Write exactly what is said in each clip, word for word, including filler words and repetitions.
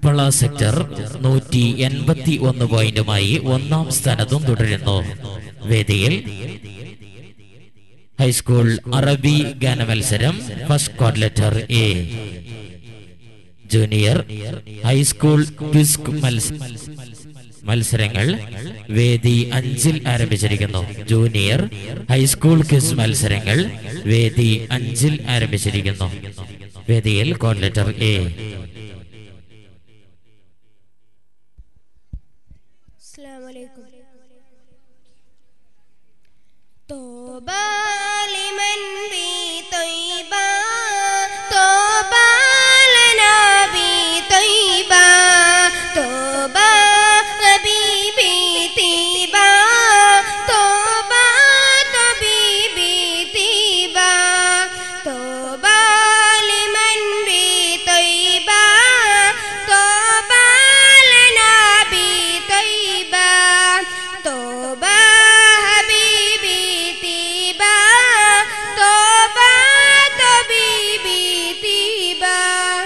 Uppala sector നൂറ്റി എൺപത്തി ഒന്ന് പോയിന്റുമായി ഒന്നാം സ്ഥാനത്തും തുടരുന്നു. വേദിയിൽ ഹൈസ്കൂൾ അറബി ഗാന മത്സരം first code letter A. Junior high school quiz മത്സരങ്ങൾ വേദി അഞ്ചിൽ ആരംഭിച്ചിരിക്കുന്നു. ജൂനിയർ ഹൈസ്കൂൾ ക്വിസ് മത്സരങ്ങൾ വേദി അഞ്ചിൽ ആരംഭിച്ചിരിക്കുന്നു. വേദിയിൽ ക്വാഡ് ലെറ്റർ എ. അസ്സലാമു അലൈക്കും. തോബാ ലിമൻ ബി തൈബാ തോബാ ലനാ ബി തൈബാ തോബാ ഹബീബി തീബാ തോബാ തബീബി തീബാ തോബാ ലിമൻ ബി തൈബാ തോബാ ലനാ ബി തൈബാ തോബാ ഹബീബി തീബാ തോബാ തബീബി തീബാ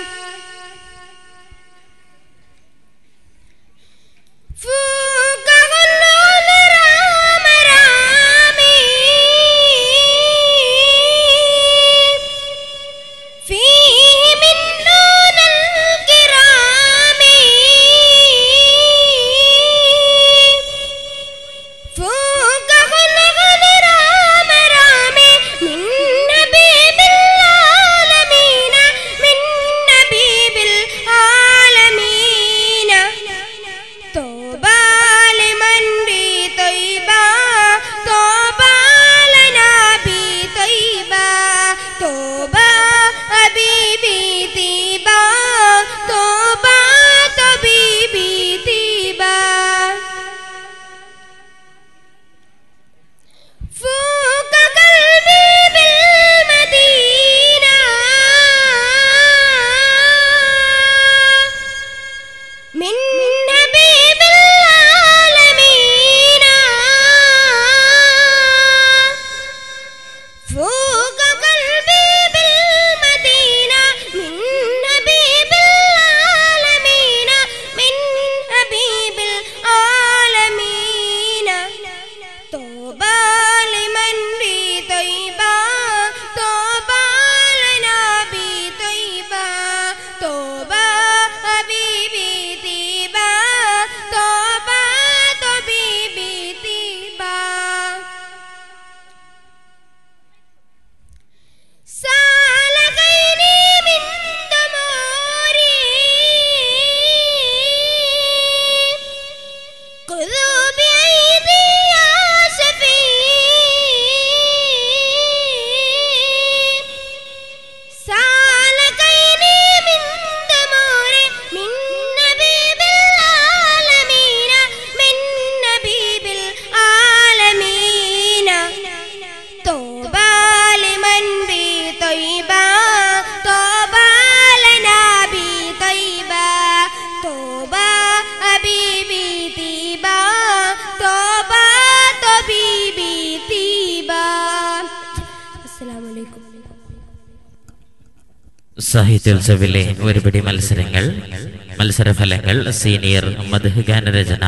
സാഹിത്യോത്സവിലെ ഒരുപിടി മത്സരങ്ങൾ മത്സരഫലങ്ങൾ. സീനിയർ മദ്ഹ് ഗാനരചന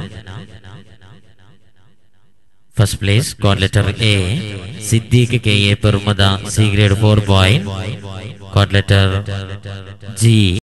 first place code letter A Siddique K A Permuda, C grade for boy. Code letter G